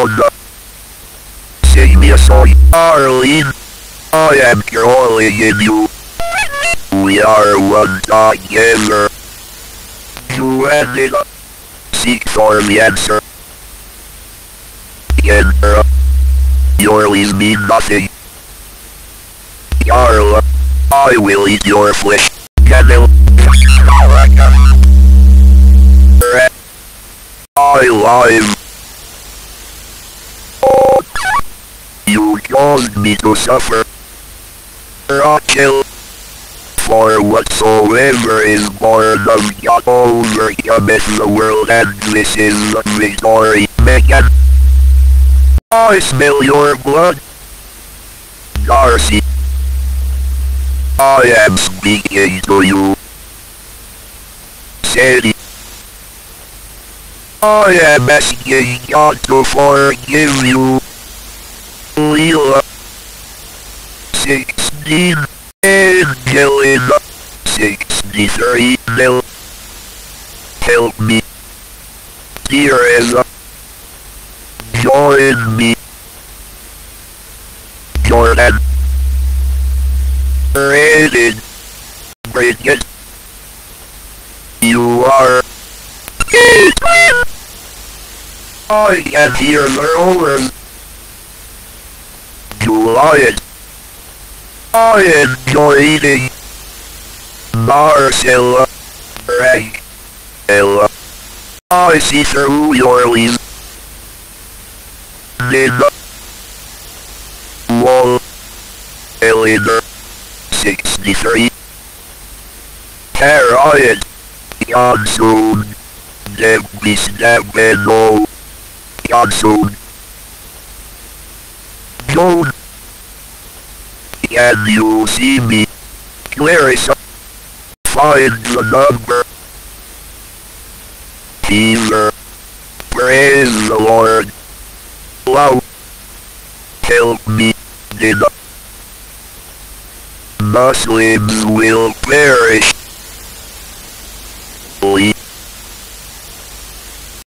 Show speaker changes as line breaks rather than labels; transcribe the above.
Honda. Sing me a song, Arlene. I am calling in you. We are one together. You ended up. Seek for the answer. Enter. Your leaves mean nothing. Carla, I will eat your flesh. Candle. I live. You caused me to suffer. Rachel. For whatsoever is born of God overcometh the world, and this is the victory. Megan. I smell your blood. Darcy. I am speaking to you. Sadie. I am asking God to forgive you. Leela. 16. Angelina. 63. Nil. Help me. Teresa. Join me. Jordan. Rated. Bridget. You are. I can hear the rollers. Juliet. I enjoy eating. Marcella. Frank. Ella. I see through your leaves. Nina. Wall. Eleanor. 63. Harriet. Johnson. Debbie Snabeno. Johnson. Joan. Can you see me? Clarissa. Find the number. Peter. Praise the Lord. Love. Help me. Nina. Muslims will perish.